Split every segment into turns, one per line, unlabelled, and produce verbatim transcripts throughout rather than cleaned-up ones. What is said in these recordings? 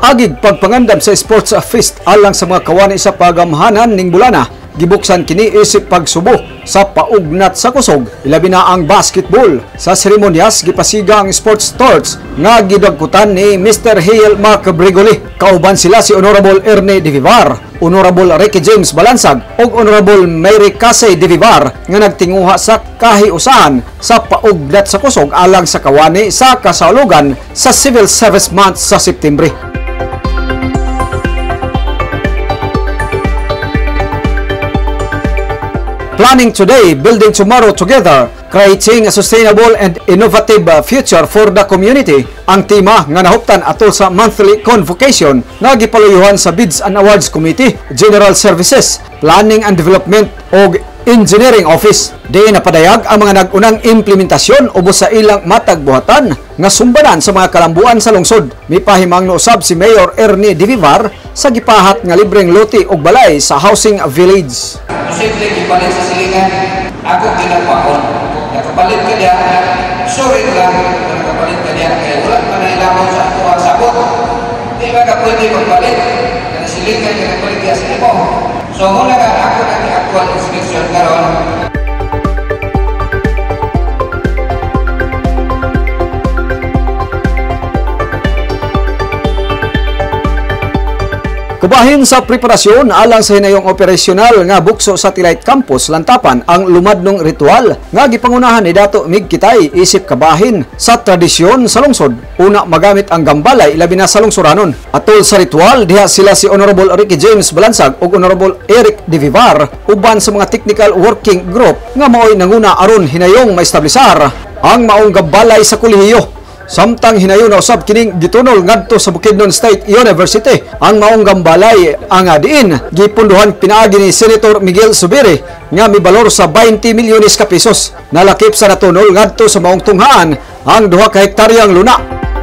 Agig pagpangandam sa sports fest alang sa mga kawani sa pagamhanan ning bulana, gibuksan kini isip pagsubo sa paugnat sa kusog, ilabi na ang basketball. Sa seremonyas gipasiga ang sports torch nga gidagkutan ni Mister Hale Macbrigoli. Kauban sila si Honorable Ernie De Vivar, Honorable Ricky James Balansag ug Honorable Mary Casey De Vivar nga nagtinguha sa kahiusahan sa paugnat sa kusog alang sa kawani sa kasaulugan sa Civil Service Month sa September. Planning today, building tomorrow together, creating a sustainable and innovative future for the community. Ang tema nga nahuptan atol sa monthly convocation nga gipaluyuhan sa Bids and Awards Committee, General Services, Planning and Development ug Engineering Office. Di napadayag ang mga nag-unang implementasyon ubos sa ilang matagbuhatan nga sumbanan sa mga kalambuan sa lungsod. Mipahimang nousab si Mayor Ernie De Vivar sa gipahat nga libreng lote ug balay sa housing village.
Posible gipalit sa silingan, ako ginagpaon. Nakapalit ka diya, sorry lang, nakapalit ka diya, kaya wala pa na ilabaw sa ako ang sabot. Di ba ka pwede magpalit? Kada silingan, nakapalit diya sa imo. So muna ka, ako nag-actual inspection karon.
Kubahin sa preparasyon alang sa hinayong operasyonal nga Bukso Satellite Campus Lantapan ang lumadnong ritual nga gipangunahan ni Dato Mig Kitay isip kabahin sa tradisyon sa lungsod. Una magamit ang gambalay ilabi na sa lungsuranon. Atol sa ritual diha sila si Honorable Ricky James Balansag ug Honorable Eric De Vivar uban sa mga technical working group nga maoy nanguna aron hinayong maestablisar ang maong gambalay sa kolehiyo. Samtang hinayon na usab kining gitunol ngadto sa Bukidnon State University ang maong gambalay ang diin gipunduhan pinaagi ni Senator Miguel Zubiri nga mibalor sa twenty milyones ka pesos. Nalakip sa natunol ngadto sa maong tunghaan ang duha ka hektaryang luna.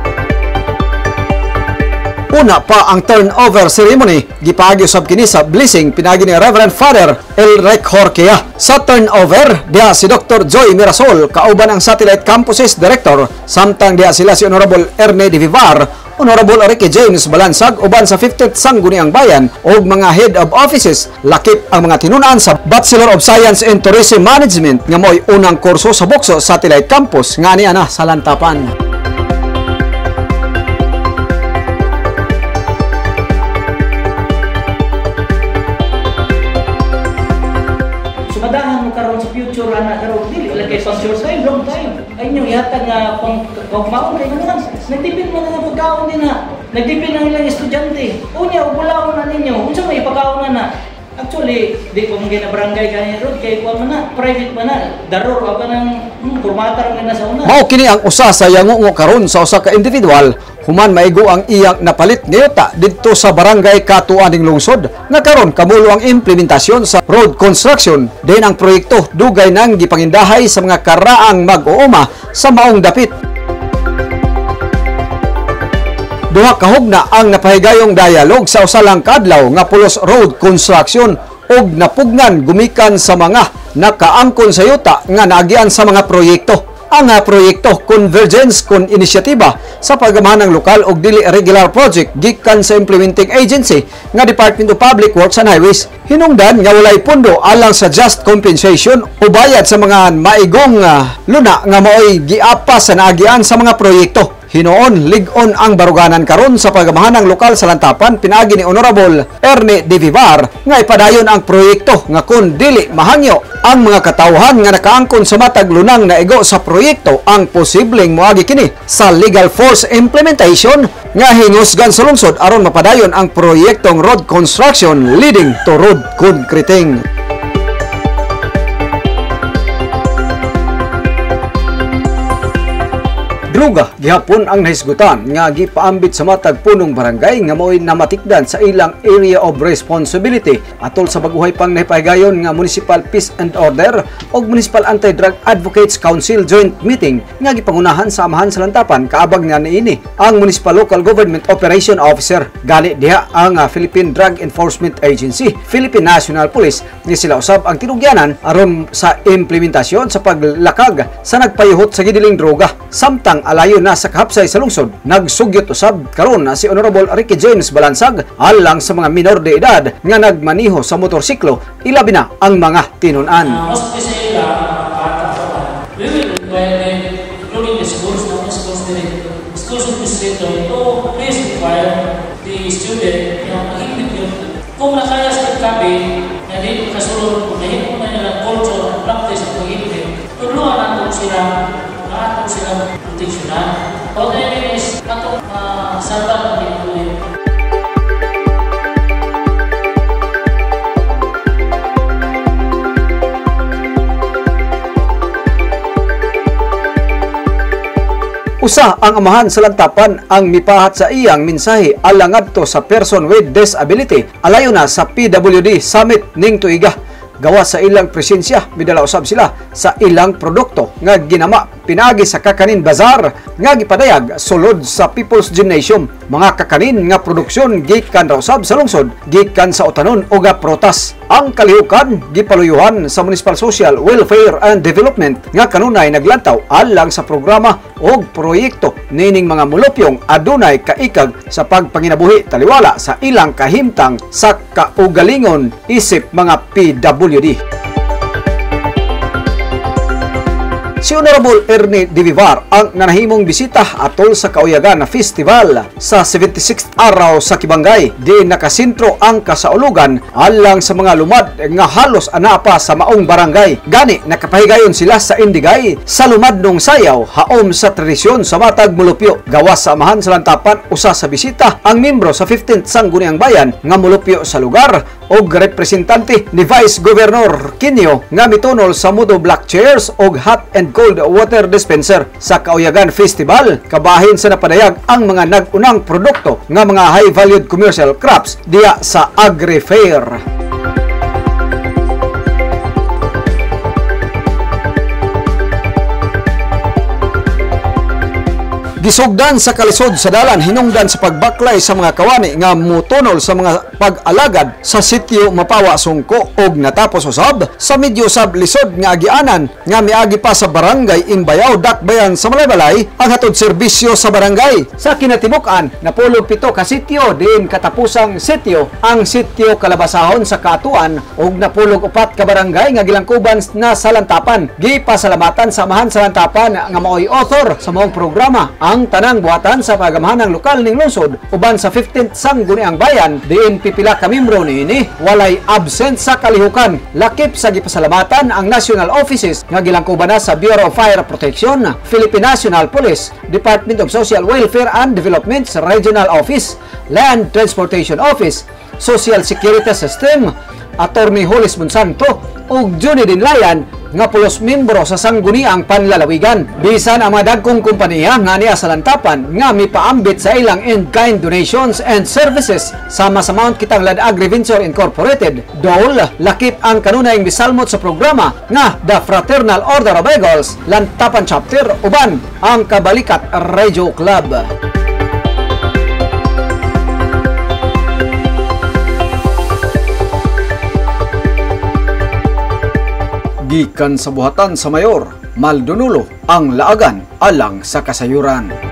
Una pa ang turnover ceremony gipaagi usab kini sa blessing pinaagi ni Reverend Father Elric Horquea. Sa turnover diha si Doctor Joy Mirasol kauban ang Satellite Campuses Director, samtang diha sila si Honorable Ernie De Vivar, Honorable Ricky James Balansag uban sa fifteenth Sangguniang Bayan ug mga head of offices. Lakip ang mga tinunan sa Bachelor of Science in Tourism Management nga mo'y unang kurso sa Bukso Satellite Campus nga niya na sa Lantapan.
Madahan mo karon sa future ana karon dili wala kay sponsor sa long time ay inyo yata nga pang pagmaon kay naman nagdipin man na pagkaon din na nagdipin ang ilang estudyante unya ug bulawon na ninyo unsa may pagkaon na na actually di ko mga barangay kay road kay kuan man na private man na daror aba nang hmm, kurmatar man na sa una
mao kini ang usa sa yango karon sa usa ka individual human maigo ang iyang napalit ngayota didto sa barangay Katuan ning lungsod nga karon kamulo ang implementasyon sa road construction din ang proyekto dugay nang gipangindahay sa mga karaang mag-uuma sa maong dapit. Duha ka hugna ang napahigayong dialog sa usa lang kadlaw nga pulos road construction ug napugnan gumikan sa mga nakaangkon sa yuta nga naagian sa mga proyekto. Ang uh, proyekto Convergence kon inisyatiba sa pagamahanang lokal og dili regular project gikan sa implementing agency nga Department of Public Works and Highways. Hinungdan nga walay pundo alang sa just compensation o bayad sa mga maigong uh, luna nga maoy giapa sa naagian sa mga proyekto. Hinoon, lig-on ang baruganan karon sa pagamahanang lokal sa Lantapan pinaagi ni Honorable Ernie De Vivar nga ipadayon ang proyekto nga kun dili mahangyo ang mga katawhan nga nakaangkon sa matag lunang naigo sa proyekto ang posibleng moagi kini sa legal force implementation nga hingusgan sa lungsod aron mapadayon ang proyektong road construction leading to road concreting. Druga gihapon ang nahisgutan nga gipaambit sa matag punong barangay nga mo'y namatikdan sa ilang area of responsibility atol sa baguhay pang nahipahigayon nga Municipal Peace and Order o Municipal Anti-Drug Advocates Council Joint Meeting nga gipangunahan sa Amahan sa Lantapan kaabag nga niini ang Municipal Local Government Operation Officer gali diha ang uh, Philippine Drug Enforcement Agency, Philippine National Police nga sila usab ang tinugyanan aron sa implementasyon sa paglakag sa nagpayuhot sa gidiling droga samtang alayo na sa kahapsay sa lungsod. Nagsugyot usab karon na si Honorable Ricky James Balansag alang sa mga minor de edad nga nagmaniho sa motorsiklo, ilabi na ang mga tinun-an.
We will require them, including the schools, not the schools direct, schools administrator, to please require the student na mahigpit yun. Kung nakaya sa kabi, na dito kasulod, kung nahit mo na nilang culture at practice at mahigpit, tulungan natin sila, natin sila proteksyonan. All I mean is, atong uh, salta ng dito ulit.
Usa ang amahan sa Lantapan ang mipahat sa iyang mensahe alang adto sa person with disability alayo na sa P W D Summit ning tuiga. Gawas sa ilang presensya, midala usab sila sa ilang produkto nga ginama pinagi sa Kakanin Bazaar nga gipadayag sulod sa People's Gymnasium. Mga kakanin nga produksyon gikan raw usab sa lungsod, gikan sa utanon o ga protas. Ang kalihukan gipaluyuhan sa Municipal Social Welfare and Development nga kanunay naglantaw alang sa programa o proyekto nining mga mulupyong adunay kaikag sa pagpanginabuhi taliwala sa ilang kahimtang sa kaugalingon isip mga P W D. Si Honorable Ernie De Vivar ang nanahimong bisita atol sa Kauyagan na Festival sa seventy-sixth araw sa Kibangay. Di nakasintro ang kasaulugan alang sa mga lumad nga halos ana pa sa maong barangay. Gani nakapahigayon sila sa Indigay sa lumadnong sayaw haom sa tradisyon sa matag mulupyo. Gawas sa amahan sa Lantapan usa sa bisita ang membro sa fifteenth Sangguniang Bayan nga mulupyo sa lugar og representante ni Vice Governor Quinio nga mitunol sa Mudo Black Chairs og hot and cold water dispenser sa Kauyagan Festival. Kabahin sa napadayag ang mga nag-unang produkto nga mga high-valued commercial crops diya sa Agri-Fair. Gisugdan sa kalisod sa dalan hinungdan sa pagbaklay sa mga kawani nga mutunol sa mga pag-alagad sa sitio Mapawa Sungko og natapos usab sa medyo usab lisod nga agianan nga miagi pa sa barangay Imbayaw Dakbayan sa Malaybalay ang hatod serbisyo sa barangay. Sa kinatibukan napulog pito ka sitio din katapusang sitio ang sitio Kalabasahon sa Kaatuan og napulog upat ka barangay nga gilangkuban na sa Lantapan. Gipasalamatan sa amahan sa Lantapan nga maoy author sa maong programa ang tanang buhatan sa pagamahanang lokal ning lungsod uban sa fifteenth Sangguniang Bayan diin pipila ka membro niini walay absent sa kalihukan. Lakip sa gipasalamatan ang national offices nga gilangkuban na sa Bureau of Fire Protection, Philippine National Police, Department of Social Welfare and Development Regional Office, Land Transportation Office, Social Security System, Attorney Holis Monsanto ug Johnny Dinlayan nga pulos membro sa Sangguniang Panlalawigan. Bisan ang mga dagkong kompanya nga niya sa Lantapan nga mipaambit sa ilang in-kind donations and services sama sa Mount Kitanglad Agri-Venture Incorporated. Dole, lakip ang kanunayang misalmot sa programa nga The Fraternal Order of Eagles, Lantapan Chapter, uban ang Kabalikat Radio Club. Gikan sa buhatan sa Mayor, Maldonulo ang laagan alang sa kasayuran.